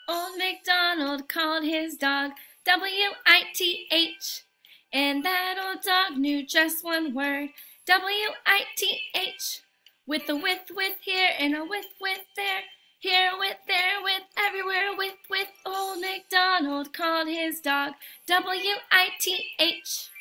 Old MacDonald called his dog W-I-T-H. And that old dog knew just one word, W-I-T-H. With a with here and a with there. Here with, there with, everywhere with. Old MacDonald called his dog W-I-T-H.